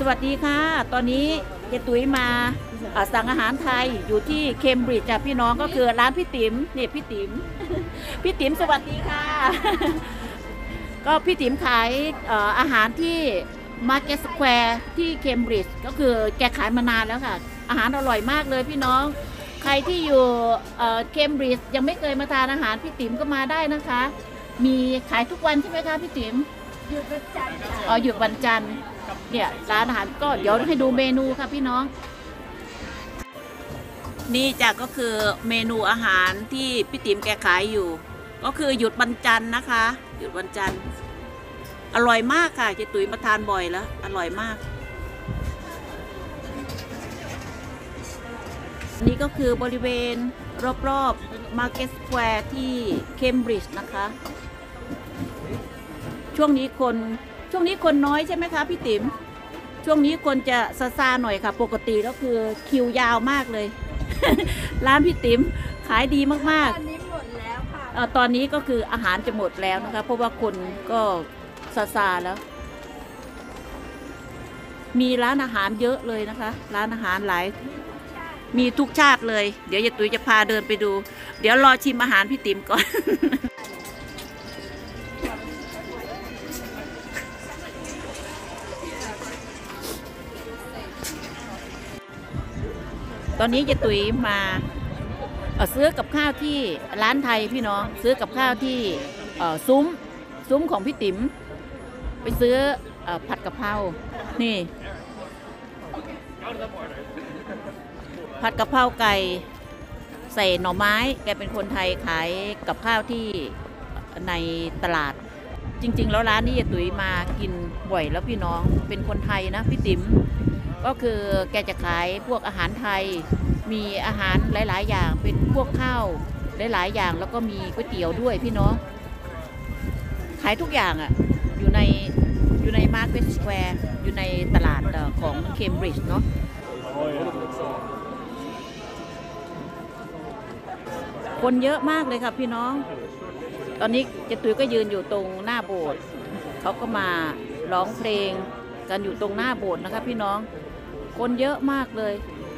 วัสดีค่ะตอนนี้เจตุ้ยมาสั่งอาหารไทยอยู่ที่เคมบริดจ์จ้ะพี่น้องก็คือร้านพี่ติ๋มนี่พี่ติ๋มพี่ติ๋มสวัสดีค่ะก็พี่ติ๋มขายอาหารที่มาร์เก็ตสแควร์ที่เคมบริดจ์ก็คือแกขายมานานแล้วค่ะอาหารอร่อยมากเลยพี่น้องใครที่อยู่เคมบริดจ์ยังไม่เคยมาทานอาหารพี่ติ๋มก็มาได้นะคะมีขายทุกวันใช่ไหมคะพี่ติ๋มหยุดวันจันทร์หยุดวันจันทร์เนี่ยร้านอาหารก็เดี๋ยวให้ดูเมนูค่ะพี่น้องนี่จ้ะก็คือเมนูอาหารที่พี่ติ๋มแกขายอยู่ก็คือหยุดวันจันทร์นะคะหยุดวันจันทร์อร่อยมากค่ะเจ๊ตุ๋ยมาทานบ่อยแล้วอร่อยมากนี่ก็คือบริเวณรอบๆ Market Square ที่เคมบริดจ์นะคะช่วงนี้คนน้อยใช่ไหมคะพี่ติ๋มช่วงนี้คนจะซาหน่อยค่ะปกติก็คือคิวยาวมากเลย ร้านพี่ติ๋มขายดีมากๆตอนนี้หมดแล้วค่ะตอนนี้ก็คืออาหารจะหมดแล้วนะคะเพราะว่าคนก็ซาแล้วมีร้านอาหารเยอะเลยนะคะร้านอาหารหลายมีทุกชาติเลยเดี๋ยวเจ๊ตุ๋ยจะพาเดินไปดูเดี๋ยวรอชิมอาหารพี่ติ๋มก่อน ตอนนี้เจ๊ตุ๋ยมาซื้อกับข้าวที่ร้านไทยพี่น้องซื้อกับข้าวที่ซุ้มของพี่ติ๋มไปซื้อผัดกะเพรานี่ผัดกะเพราไก่ใส่หน่อไม้แกเป็นคนไทยขายกับข้าวที่ในตลาดจริงๆแล้วร้านนี้เจ๊ตุ๋ยมากินบ่อยแล้วพี่น้องเป็นคนไทยนะพี่ติ๋มก็คือแกจะขายพวกอาหารไทยมีอาหารหลายๆอย่างเป็นพวกข้าวหลายๆอย่างแล้วก็มีก๋วยเตี๋ยวด้วยพี่น้องขายทุกอย่างอ่ะอยู่ในมาร์เก็ตสแควร์อยู่ในตลาดของเคมบริดจ์เนาะคนเยอะมากเลยค่ะพี่น้องตอนนี้เจ๊ตุ๋ยก็ยืนอยู่ตรงหน้าโบสถ์เขาก็มาร้องเพลงกันอยู่ตรงหน้าโบสถ์นะคะพี่น้องคนเยอะมากเลย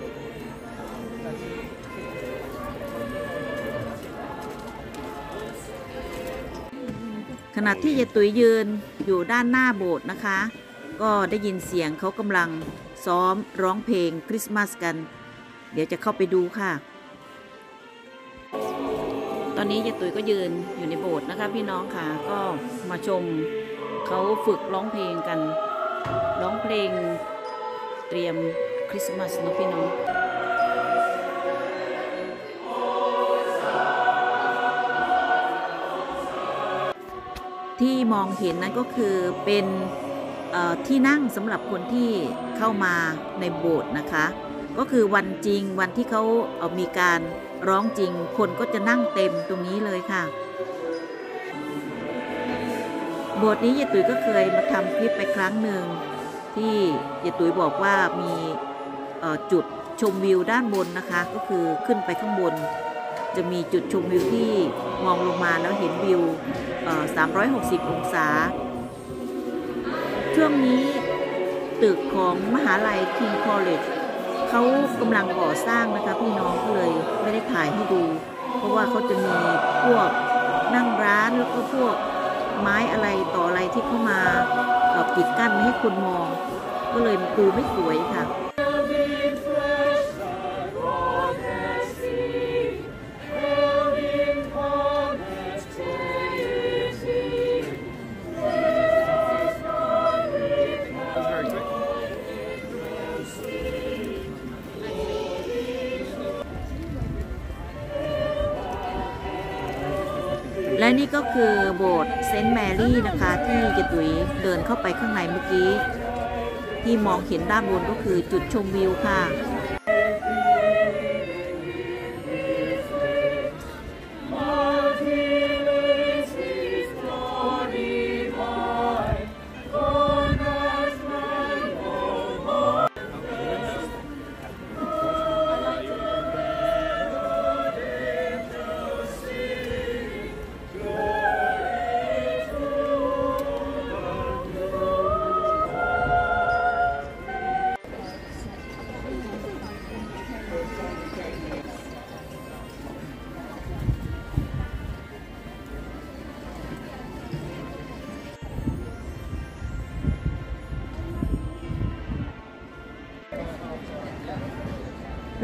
ขณะที่เจ๊ตุ๋ยยืนอยู่ด้านหน้าโบสถ์นะคะก็ได้ยินเสียงเขากำลังซ้อมร้องเพลงคริสต์มาสกันเดี๋ยวจะเข้าไปดูค่ะตอนนี้เจ๊ตุ๋ยก็ยืนอยู่ในโบสถ์นะคะพี่น้องค่ะก็มาชมเขาฝึกร้องเพลงกันร้องเพลงเตรียมคริสต์มาสนะพี่น้องที่มองเห็นนั้นก็คือเป็นที่นั่งสำหรับคนที่เข้ามาในโบสถ์นะคะก็คือวันจริงวันที่เขามีการร้องจริงคนก็จะนั่งเต็มตรงนี้เลยค่ะโบสถ์นี้เจ๊ตุ๋ยก็เคยมาทำคลิปไปครั้งหนึ่งที่เจ๊ตุ๋ยบอกว่ามีจุดชมวิวด้านบนนะคะก็คือขึ้นไปข้างบนจะมีจุดชมวิวที่มองลงมาแล้วเห็นวิว360 องศาช่วงนี้ตึกของมหาลัย King College เขากำลังก่อสร้างนะคะพี่น้องก็เลยไม่ได้ถ่ายให้ดูเพราะว่าเขาจะมีพวกนั่งร้านแล้วก็พวกไม้อะไรต่ออะไรที่เข้ามาปิดกั้นไม่ให้คนมองก็เลยดูไม่สวยค่ะและนี่ก็คือโบสถ์เซนต์แมรี่นะคะที่เจ๊ตุ๋ยเดินเข้าไปข้างในเมื่อกี้ที่มองเห็นด้านบนก็คือจุดชมวิวค่ะ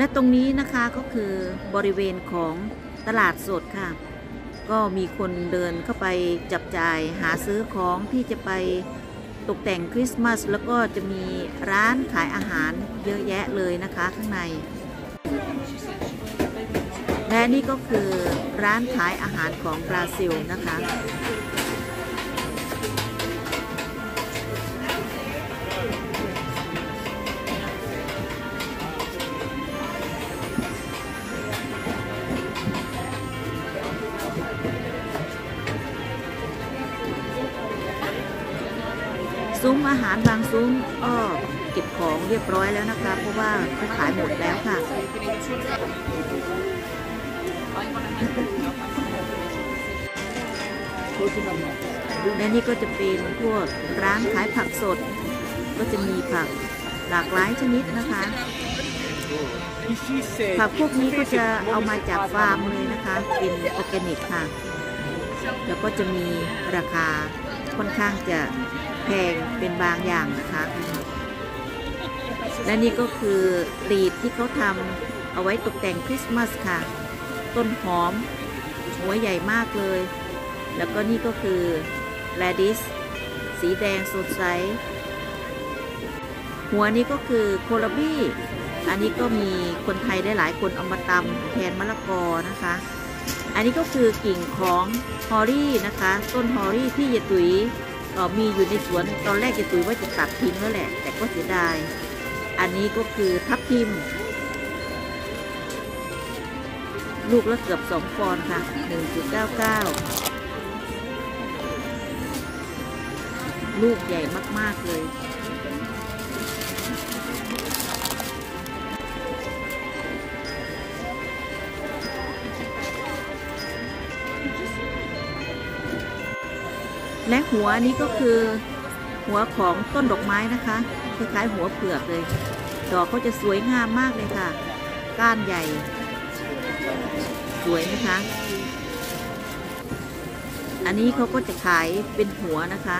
และตรงนี้นะคะก็คือบริเวณของตลาดสดค่ะก็มีคนเดินเข้าไปจับจ่ายหาซื้อของที่จะไปตกแต่งคริสต์มาสแล้วก็จะมีร้านขายอาหารเยอะแยะเลยนะคะข้างในและนี่ก็คือร้านขายอาหารของบราซิลนะคะซุ้มอาหารบางซุ้มก็เก็บของเรียบร้อยแล้วนะคะเพราะว่าเขาขายหมดแล้วค่ะและนี่ก็จะเป็นพวกร้านขายผักสดก็จะมีผักหลากหลายชนิดนะคะผักพวกนี้ก็จะเอามาจากฟาร์มเลยนะคะเป็นออร์แกนิกค่ะแล้วก็จะมีราคาค่อนข้างจะแพงเป็นบางอย่างนะคะและนี่ก็คือรีดที่เขาทำเอาไว้ตกแต่งคริสต์มาสค่ะต้นหอมหัวใหญ่มากเลยแล้วก็นี่ก็คือแรดิสสีแดงสดใสหัวนี้ก็คือโคลาบี้อันนี้ก็มีคนไทยได้หลายคนเอามาตำแทนมะละกอนะคะอันนี้ก็คือกิ่งของฮอรี่นะคะต้นฮอรี่ที่ยายตุ๋ยมีอยู่ในสวนตอนแรกยายตุ๋ยว่าจะตัดทิ้งแล้วแหละแต่ก็เสียดายอันนี้ก็คือทับทิมลูกละเกือบ2 ปอนด์ค่ะ 1.99 ลูกใหญ่มากๆเลยและหัวนี้ก็คือหัวของต้นดอกไม้นะคะคล้ายๆหัวเผือกเลยดอกเขาจะสวยงามมากเลยค่ะก้านใหญ่สวยนะคะอันนี้เขาก็จะขายเป็นหัวนะคะ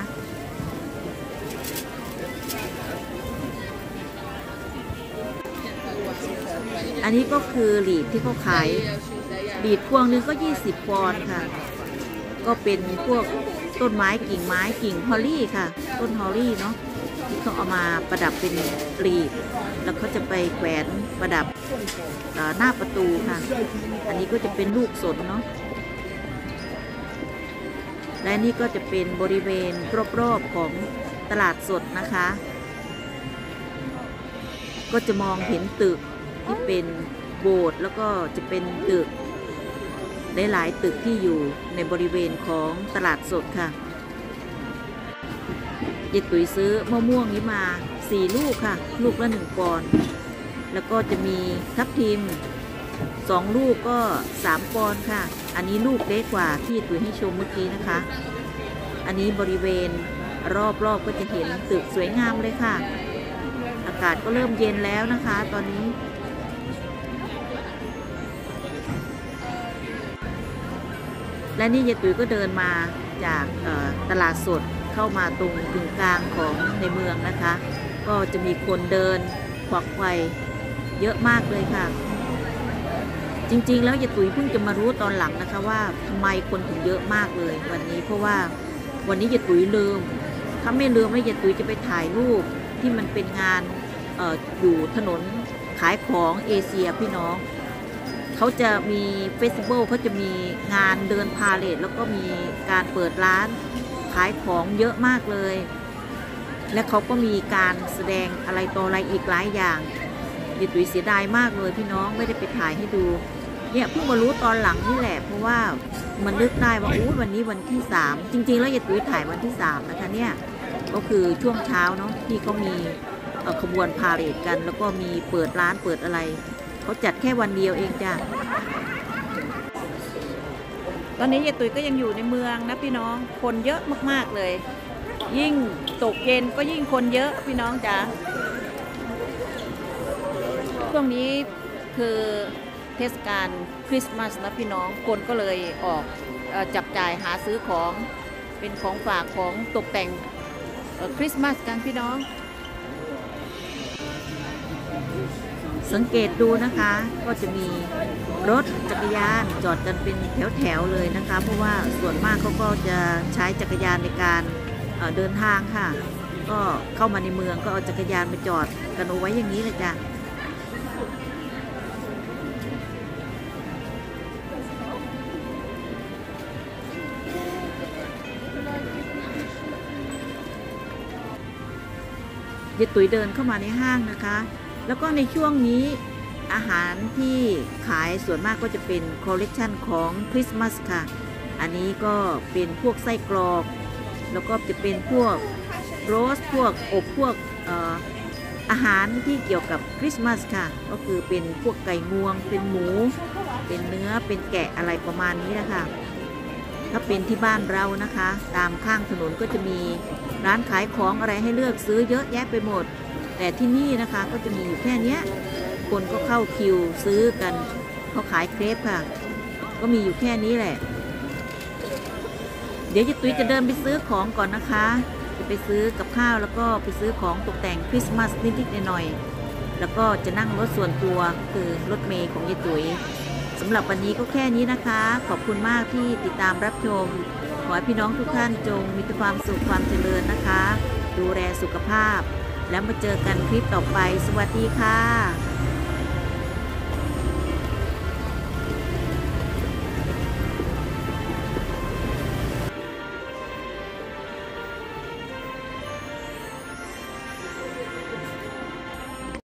อันนี้ก็คือหลีดที่เขาขายหลีดพวงนึงก็20 ปอนด์ค่ะก็เป็นพวกต้นไม้กิ่งไม้กิ่งฮอลลี่ค่ะต้นฮอลลี่เนาะที่เขาเอามาประดับเป็นกลีบแล้วเขาจะไปแขวนประดับหน้าประตูค่ะอันนี้ก็จะเป็นลูกสนเนาะและนี่ก็จะเป็นบริเวณรอบๆของตลาดสดนะคะก็จะมองเห็นตึกที่เป็นโบสถ์แล้วก็จะเป็นตึกหลายๆตึกที่อยู่ในบริเวณของตลาดสดค่ะยายตุ๋ยซื้อมะม่วงนี้มา4 ลูกค่ะลูกละ1 ปอนด์แล้วก็จะมีทับทิม2 ลูกก็3 ปอนด์ค่ะอันนี้ลูกเล็กกว่าที่ยายตุ๋ยให้ชมเมื่อกี้นะคะอันนี้บริเวณรอบๆก็จะเห็นตึกสวยงามเลยค่ะอากาศก็เริ่มเย็นแล้วนะคะตอนนี้และนี่ยายตุ๋ยก็เดินมาจากตลาดสดเข้ามาตรงกึ่งกลางของในเมืองนะคะก็จะมีคนเดินขวักไขว่เยอะมากเลยค่ะจริงๆแล้วยายตุ๋ยเพิ่งจะมารู้ตอนหลังนะคะว่าทำไมคนถึงเยอะมากเลยวันนี้เพราะว่าวันนี้ยายตุ๋ยลืมถ้าไม่ลืมแล้วยายตุ๋ยจะไปถ่ายรูปที่มันเป็นงานอยู่ถนนขายของเอเชียพี่น้องเขาจะมีเฟสติวัลเขาจะมีงานเดินพาเลทแล้วก็มีการเปิดร้านขายของเยอะมากเลยและเขาก็มีการแสดงอะไรต่ออะไรอีกหลายอย่างยายตุ๋ยเสียดายมากเลยพี่น้องไม่ได้ไปถ่ายให้ดูเนี่ยเพิ่งมารู้ตอนหลังนี่แหละเพราะว่ามันนึกได้ว่าวันนี้วันที่3จริงๆแล้วยายตุ๋ยถ่ายวันที่3นะคะเนี่ยก็คือช่วงเช้าเนาะที่เขามีขบวนพาเหรดกันแล้วก็มีเปิดร้านเปิดอะไรเขาจัดแค่วันเดียวเองจ้ะตอนนี้ยายตุ๋ยก็ยังอยู่ในเมืองนะพี่น้องคนเยอะมากๆเลยยิ่งตกเย็นก็ยิ่งคนเยอะพี่น้องจ้ะช่วงนี้คือเทศกาลคริสต์มาสนะพี่น้องคนก็เลยออกจับจ่ายหาซื้อของเป็นของฝากของตกแต่งคริสต์มาสกันพี่น้องสังเกตดูนะคะก็จะมีรถจักรยานจอดกันเป็นแถวๆเลยนะคะเพราะว่าส่วนมากเขาก็จะใช้จักรยานในการเดินทางค่ะก็เข้ามาในเมืองก็เอาจักรยานมาจอดกันเอาไว้อย่างนี้เลยจ้ะยายตุ๋ยเดินเข้ามาในห้างนะคะแล้วก็ในช่วงนี้อาหารที่ขายส่วนมากก็จะเป็นคอลเลกชันของคริสต์มาสค่ะอันนี้ก็เป็นพวกไส้กรอกแล้วก็จะเป็นพวกโรสพวกอบพวกอาหารที่เกี่ยวกับคริสต์มาสค่ะก็คือเป็นพวกไก่งวงเป็นหมูเป็นเนื้อเป็นแกะอะไรประมาณนี้นะคะถ้าเป็นที่บ้านเรานะคะตามข้างถนนก็จะมีร้านขายของอะไรให้เลือกซื้อเยอะแยะไปหมดแต่ที่นี่นะคะก็จะมีอยู่แค่นี้คนก็เข้าคิวซื้อกันเขาขายเครปค่ะก็มีอยู่แค่นี้แหละเดี๋ยวยายตุ้ยจะเดินไปซื้อของก่อนนะคะจะไปซื้อกับข้าวแล้วก็ไปซื้อของตกแต่งคริสต์มาสนิดๆหน่อยๆแล้วก็จะนั่งรถส่วนตัวคือรถเมล์ของยายตุ้ยสำหรับวันนี้ก็แค่นี้นะคะขอบคุณมากที่ติดตามรับชมขอให้พี่น้องทุกท่านจงมีแต่ความสุขความเจริญนะคะดูแลสุขภาพแล้วมาเจอกันคลิปต่อไปสวัสดีค่ะ